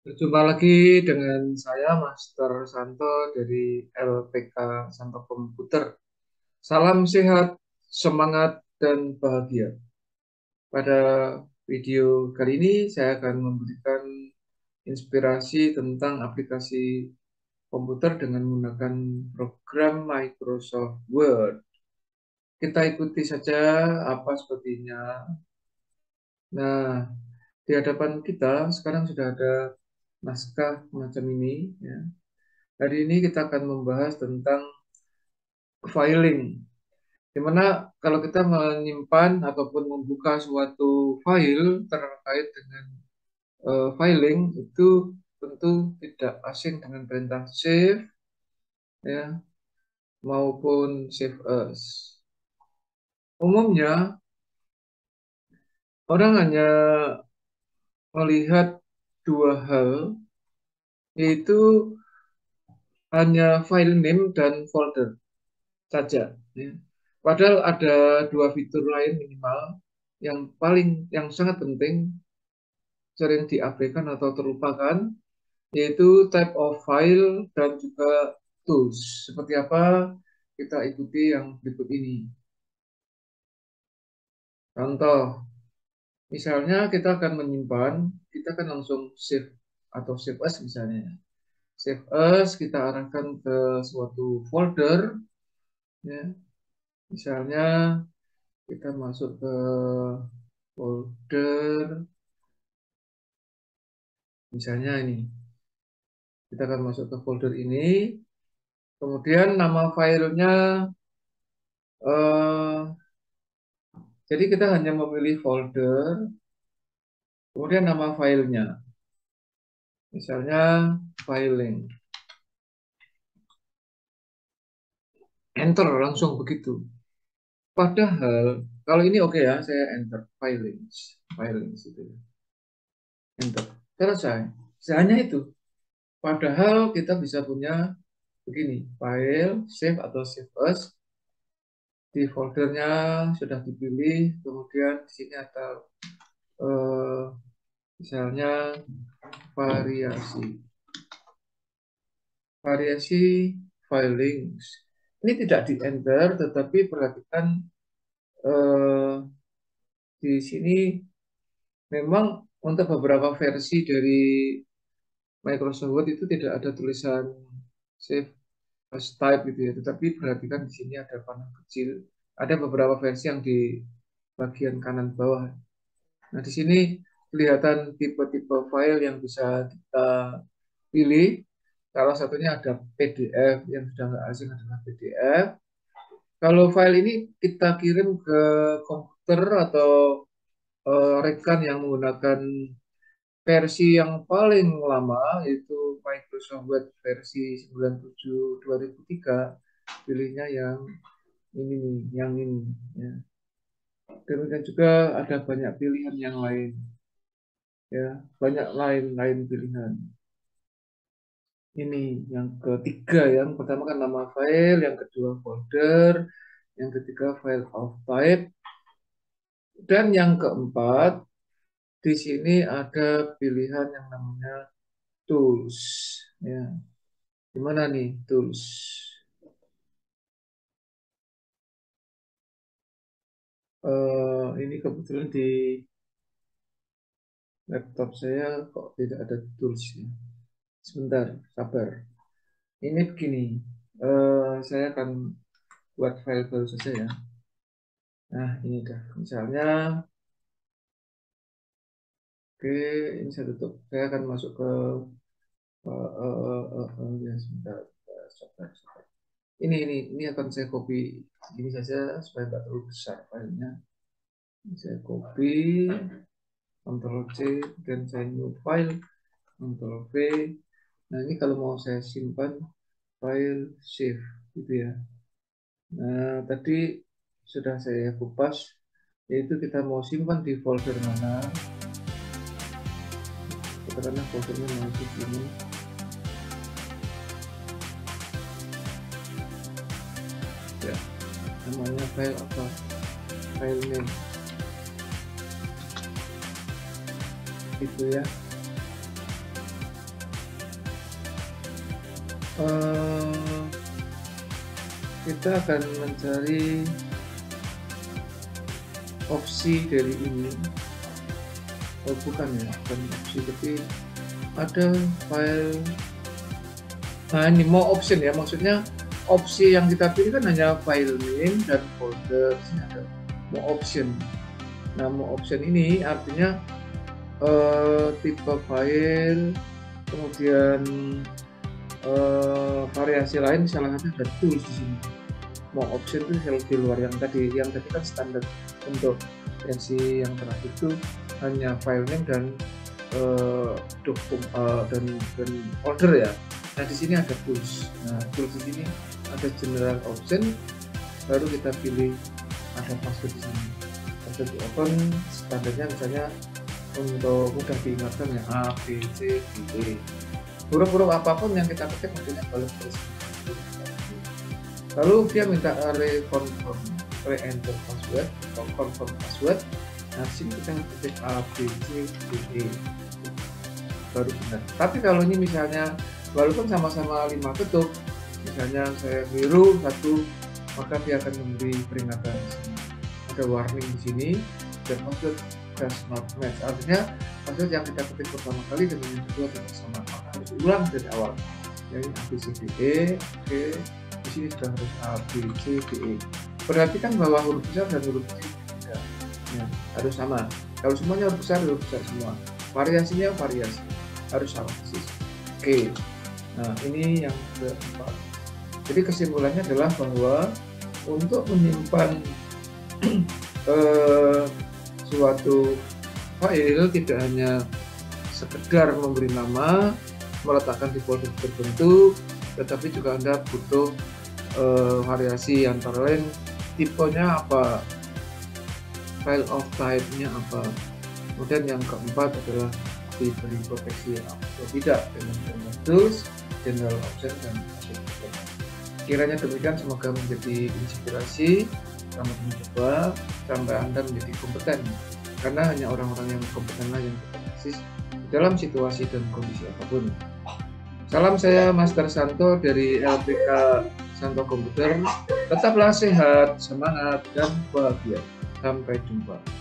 Berjumpa lagi dengan saya, Master Santo dari LPK Santo Komputer. Salam sehat, semangat, dan bahagia. Pada video kali ini, saya akan memberikan inspirasi tentang aplikasi komputer dengan menggunakan program Microsoft Word. Kita ikuti saja apa sepertinya. Nah, di hadapan kita sekarang sudah ada naskah macam ini, ya. Hari ini kita akan membahas tentang filing, di mana kalau kita menyimpan ataupun membuka suatu file terkait dengan filing itu tentu tidak asing dengan perintah save, ya, maupun save as. Umumnya orang hanya melihat dua hal, yaitu hanya file name dan folder saja, ya. Padahal ada dua fitur lain minimal yang sangat penting, sering diabaikan atau terlupakan, yaitu type of file dan juga tools. Seperti apa? Kita ikuti yang berikut ini. Contoh, misalnya kita akan menyimpan, kita akan langsung save atau save as misalnya. Save as, kita arahkan ke suatu folder, ya. Misalnya kita masuk ke folder, misalnya ini. Kita akan masuk ke folder ini, kemudian nama filenya, eh, jadi kita hanya memilih folder, kemudian nama filenya, misalnya filing, enter langsung begitu. Padahal kalau ini oke, ya, saya enter filings itu, ya. Enter, selesai. Hanya itu. Padahal kita bisa punya begini, file, save atau save as, di foldernya sudah dipilih, kemudian di sini ada eh, misalnya variasi, variasi filings. Ini tidak di enter, tetapi perhatikan eh, di sini memang untuk beberapa versi dari Microsoft Word itu tidak ada tulisan save as type gitu, ya. Tetapi perhatikan di sini ada panah kecil, ada beberapa versi yang di bagian kanan bawah. Nah, di sini kelihatan tipe-tipe file yang bisa kita pilih. Salah satunya ada PDF, yang sudah nggak asing adalah PDF. Kalau file ini kita kirim ke komputer atau rekan yang menggunakan versi yang paling lama, yaitu Microsoft Word versi 97/2003, pilihnya yang ini nih, yang ini, ya. Demikian juga ada banyak pilihan yang lain, ya, banyak lain pilihan. Ini yang ketiga, yang pertama kan nama file, yang kedua folder, yang ketiga file of type, dan yang keempat di sini ada pilihan yang namanya tools, ya. Gimana nih tools? Ini kebetulan di laptop saya kok tidak ada toolsnya. Sebentar, sabar. Ini begini, saya akan buat file baru saja, ya. Nah, ini dah. Misalnya, oke, ini saya tutup. Saya akan masuk ke, ya, sebentar, sabar. Ini akan saya copy ini saja supaya tidak terlalu besar filenya. Ini saya copy, Ctrl C, dan saya new file, Ctrl V. Nah, ini kalau mau saya simpan file save, gitu, ya. Nah, tadi sudah saya kupas, yaitu kita mau simpan di folder mana. Katakanlah foldernya masuk ini, ya. Namanya file apa? File name, itu, ya. eh, kita akan mencari opsi dari ini. Oh bukan ya, bukan opsi, tapi ada file. Nah ini more option ya, maksudnya opsi yang kita pilih kan hanya file name dan folder. Sini ada more option. Nah more option ini artinya tipe file, kemudian variasi lain, misalnya ada tools di sini. Mau option itu di luar yang tadi kan standar untuk versi yang terakhir itu hanya file name dan dan folder ya. Nah di sini ada tools. Nah tools di sini ada general option, baru kita pilih ada password di sini. Password di open, standarnya misalnya untuk mudah diingatkan ya A, B, C, D, E. Huruf-huruf apapun yang kita ketik mestinya balik terus. Lalu dia minta re-enter password atau confirm password. Nah di sini kita ketik A, B, C, D, E baru benar. Tapi kalau ini misalnya walaupun sama-sama 5 ketuk, misalnya saya biru 1, maka dia akan memberi peringatan di sini. Ada warning di sini dan password does not match. Artinya password yang kita ketik pertama kali dengan yang kedua tidak sama, maka harus ulang dari awal. Jadi A, B, C, D, E. Oke, di sini sudah harus A, B, C, D, E. Perhatikan bahwa huruf besar dan huruf kecil tidak ya, harus sama. Kalau semuanya huruf besar semua. Variasinya variasi harus sama persis. Oke. Nah ini yang keempat. Jadi kesimpulannya adalah bahwa untuk menyimpan suatu file tidak hanya sekedar memberi nama, meletakkan di folder tertentu, tetapi juga Anda butuh variasi antara lain tipenya apa, file of type-nya apa. Kemudian yang keempat adalah diberi proteksi atau tidak dengan tools, general option, dan password. Kiranya demikian, semoga menjadi inspirasi. Selamat mencoba sampai Anda menjadi kompeten, karena hanya orang-orang yang kompetenlah yang berbasis dalam situasi dan kondisi apapun. Salam, saya Master Santo dari LPK Santo Komputer. Tetaplah sehat, semangat, dan bahagia. Sampai jumpa.